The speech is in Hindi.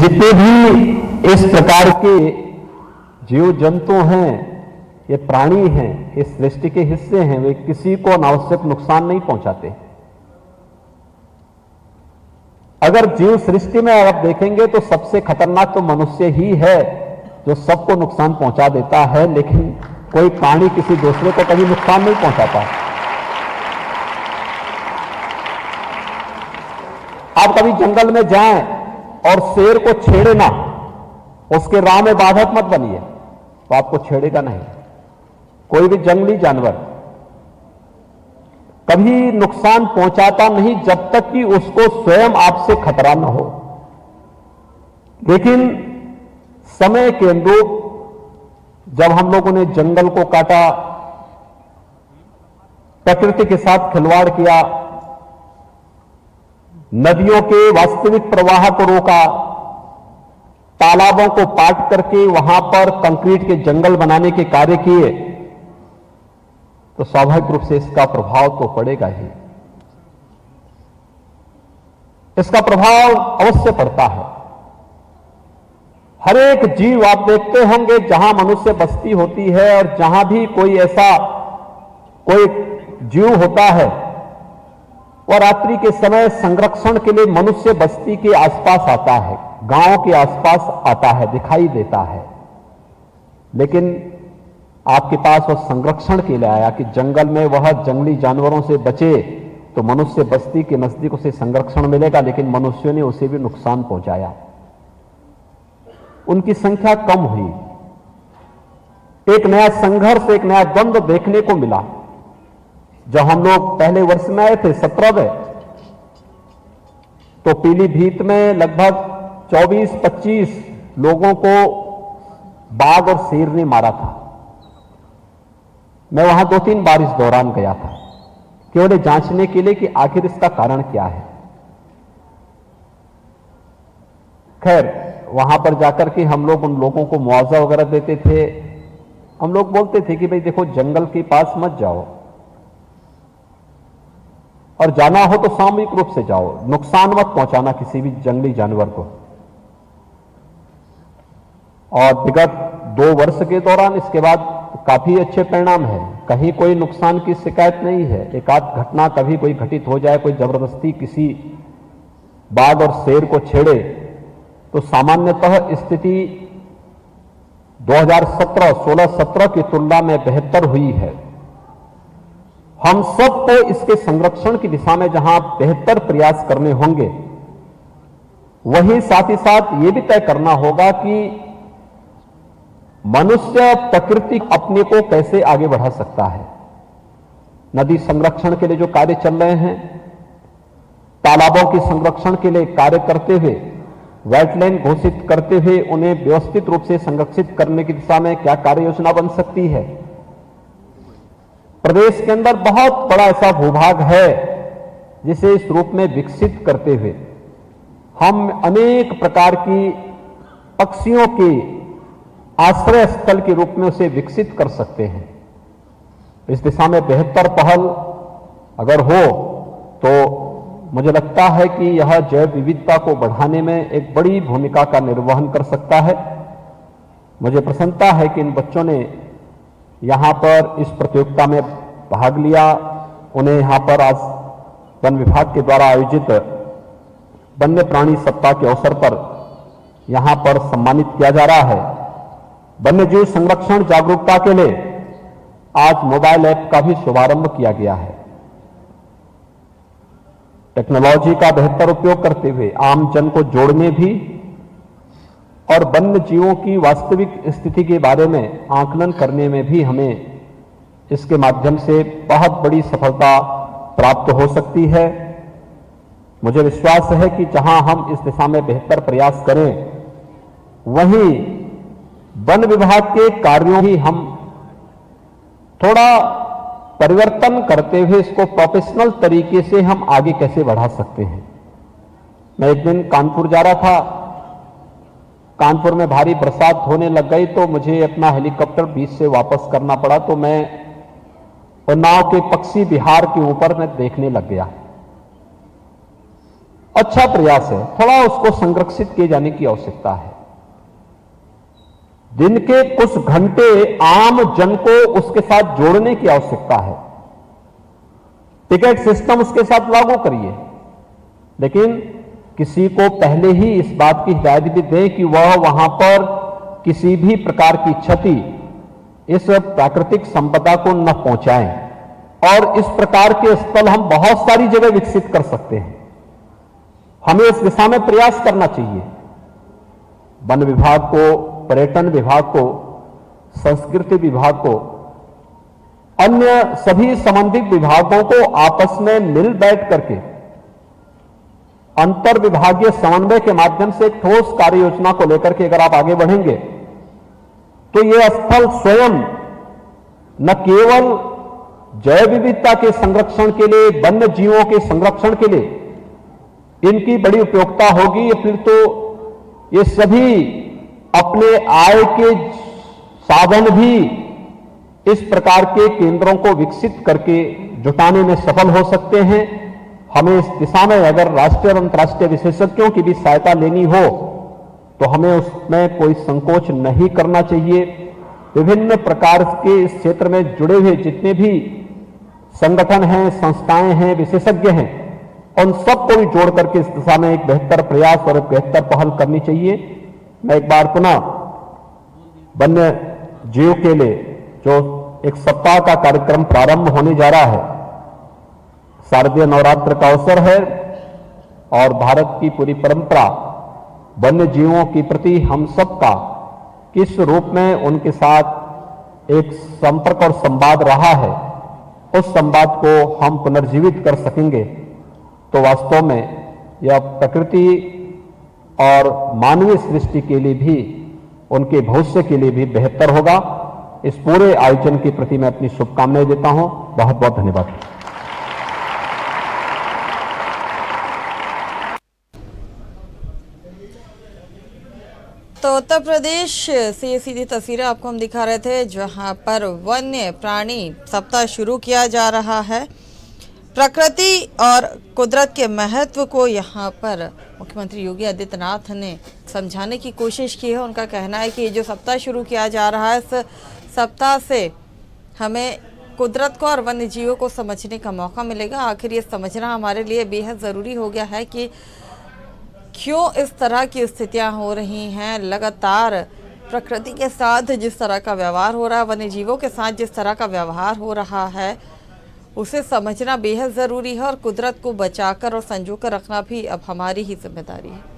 जितने भी इस प्रकार के जीव जंतु हैं, ये प्राणी हैं, इस सृष्टि के हिस्से हैं, वे किसी को अनावश्यक नुकसान नहीं पहुंचाते। अगर जीव सृष्टि में आप देखेंगे तो सबसे खतरनाक तो मनुष्य ही है जो सबको नुकसान पहुंचा देता है, लेकिन कोई प्राणी किसी दूसरे को कभी नुकसान नहीं पहुंचाता। आप कभी जंगल में जाएं और शेर को छेड़े ना, उसके राह में बाधक मत बनिए, तो आपको छेड़ेगा नहीं। कोई भी जंगली जानवर कभी नुकसान पहुंचाता नहीं जब तक कि उसको स्वयं आपसे खतरा न हो। लेकिन समय के अनुरूप जब हम लोगों ने जंगल को काटा, प्रकृति के साथ खिलवाड़ किया, नदियों के वास्तविक प्रवाह को रोका, तालाबों को पाट करके वहां पर कंक्रीट के जंगल बनाने के कार्य किए, तो स्वाभाविक रूप से इसका प्रभाव तो पड़ेगा ही। इसका प्रभाव अवश्य पड़ता है। हर एक जीव आप देखते होंगे जहां मनुष्य बस्ती होती है और जहां भी कोई ऐसा कोई जीव होता है, वह रात्रि के समय संरक्षण के लिए मनुष्य बस्ती के आसपास आता है, गांव के आसपास आता है, दिखाई देता है। लेकिन आपके पास वह संरक्षण के लिए आया कि जंगल में वह जंगली जानवरों से बचे तो मनुष्य बस्ती के नजदीक उसे संरक्षण मिलेगा, लेकिन मनुष्यों ने उसे भी नुकसान पहुंचाया। उनकी संख्या कम हुई, एक नया संघर्ष, एक नया द्वंद्व देखने को मिला। जब हम लोग पहले वर्ष में आए थे 17 में, तो पीलीभीत में लगभग 24-25 लोगों को बाघ और शेर ने मारा था। मैं वहां 2-3 बार इस दौरान गया था, केवल जांचने के लिए कि आखिर इसका कारण क्या है। खैर, वहां पर जाकर के हम लोग उन लोगों को मुआवजा वगैरह देते थे। हम लोग बोलते थे कि भाई देखो, जंगल के पास मत जाओ, और जाना हो तो सामूहिक रूप से जाओ, नुकसान मत पहुंचाना किसी भी जंगली जानवर को। और विगत 2 वर्ष के दौरान इसके बाद काफी अच्छे परिणाम है, कहीं कोई नुकसान की शिकायत नहीं है। एक आध घटना कभी कोई घटित हो जाए, कोई जबरदस्ती किसी बाघ और शेर को छेड़े, तो सामान्यतः स्थिति 2016-17 की तुलना में बेहतर हुई है। हम सबको इसके संरक्षण की दिशा में जहां बेहतर प्रयास करने होंगे, वहीं साथ ही साथ यह भी तय करना होगा कि मनुष्य प्रकृति अपने को कैसे आगे बढ़ा सकता है। नदी संरक्षण के लिए जो कार्य चल रहे हैं, तालाबों के संरक्षण के लिए कार्य करते हुए, वेटलैंड घोषित करते हुए उन्हें व्यवस्थित रूप से संरक्षित करने की दिशा में क्या कार्य योजना बन सकती है। प्रदेश के अंदर बहुत बड़ा ऐसा भूभाग है जिसे इस रूप में विकसित करते हुए हम अनेक प्रकार की पक्षियों के आश्रय स्थल के रूप में उसे विकसित कर सकते हैं। इस दिशा में बेहतर पहल अगर हो तो मुझे लगता है कि यह जैव विविधता को बढ़ाने में एक बड़ी भूमिका का निर्वहन कर सकता है। मुझे प्रसन्नता है कि इन बच्चों ने यहां पर इस प्रतियोगिता में भाग लिया। उन्हें यहां पर आज वन विभाग के द्वारा आयोजित वन्य प्राणी सप्ताह के अवसर पर यहां पर सम्मानित किया जा रहा है। वन्यजीव संरक्षण जागरूकता के लिए आज मोबाइल ऐप का भी शुभारंभ किया गया है। टेक्नोलॉजी का बेहतर उपयोग करते हुए आम जन को जोड़ने भी और वन्य जीवों की वास्तविक स्थिति के बारे में आकलन करने में भी हमें इसके माध्यम से बहुत बड़ी सफलता प्राप्त हो सकती है। मुझे विश्वास है कि जहां हम इस दिशा में बेहतर प्रयास करें, वहीं वन विभाग के कार्यों ही हम थोड़ा परिवर्तन करते हुए इसको प्रोफेशनल तरीके से हम आगे कैसे बढ़ा सकते हैं। मैं एक दिन कानपुर जा रहा था, कानपुर में भारी बरसात होने लग गई तो मुझे अपना हेलीकॉप्टर बीच से वापस करना पड़ा, तो मैं उन्नाव के पक्षी विहार के ऊपर मैं देखने लग गया अच्छा प्रयास है, थोड़ा उसको संरक्षित किए जाने की आवश्यकता है। दिन के कुछ घंटे आम जन को उसके साथ जोड़ने की आवश्यकता है। टिकट सिस्टम उसके साथ लागू करिए, लेकिन किसी को पहले ही इस बात की हिदायत भी दें कि वह वहां पर किसी भी प्रकार की क्षति इस प्राकृतिक संपदा को न पहुंचाएं। और इस प्रकार के स्थल हम बहुत सारी जगह विकसित कर सकते हैं, हमें इस दिशा में प्रयास करना चाहिए। वन विभाग को, पर्यटन विभाग को, संस्कृति विभाग को, अन्य सभी संबंधित विभागों को आपस में मिल बैठ करके अंतर विभागीय समन्वय के माध्यम से एक ठोस कार्य योजना को लेकर के अगर आप आगे बढ़ेंगे तो यह स्थल स्वयं न केवल जैव विविधता के संरक्षण के लिए, वन्य जीवों के संरक्षण के लिए इनकी बड़ी उपयोगिता होगी, फिर तो ये सभी अपने आय के साधन भी इस प्रकार के केंद्रों को विकसित करके जुटाने में सफल हो सकते हैं। हमें इस दिशा में अगर राष्ट्रीय और अंतर्राष्ट्रीय विशेषज्ञों की भी सहायता लेनी हो तो हमें उसमें कोई संकोच नहीं करना चाहिए। विभिन्न प्रकार के इस क्षेत्र में जुड़े हुए जितने भी संगठन हैं, संस्थाएं हैं, विशेषज्ञ हैं, उन सबको भी जोड़ करके इस दिशा में एक बेहतर प्रयास और एक बेहतर पहल करनी चाहिए। मैं एक बार पुनः वन्य जीव के लिए जो एक सप्ताह का कार्यक्रम प्रारंभ होने जा रहा है, शारदीय नवरात्र का अवसर है और भारत की पूरी परंपरा वन्य जीवों के प्रति हम सबका किस रूप में उनके साथ एक संपर्क और संवाद रहा है, उस संवाद को हम पुनर्जीवित कर सकेंगे तो वास्तव में यह प्रकृति और मानवीय सृष्टि के लिए भी, उनके भविष्य के लिए भी बेहतर होगा। इस पूरे आयोजन के प्रति मैं अपनी शुभकामनाएं देता हूं। बहुत बहुत धन्यवाद। तो उत्तर प्रदेश से ये सीधी तस्वीरें आपको हम दिखा रहे थे, जहां पर वन्य प्राणी सप्ताह शुरू किया जा रहा है। प्रकृति और कुदरत के महत्व को यहां पर मुख्यमंत्री योगी आदित्यनाथ ने समझाने की कोशिश की है। उनका कहना है कि ये जो सप्ताह शुरू किया जा रहा है, इस सप्ताह से हमें कुदरत को और वन्य जीवों को समझने का मौका मिलेगा। आखिर ये समझना हमारे लिए बेहद ज़रूरी हो गया है कि क्यों इस तरह की स्थितियां हो रही हैं। लगातार प्रकृति के साथ जिस तरह का व्यवहार हो रहा है, वन्य जीवों के साथ जिस तरह का व्यवहार हो रहा है, उसे समझना बेहद ज़रूरी है और कुदरत को बचाकर और संजो कर रखना भी अब हमारी ही जिम्मेदारी है।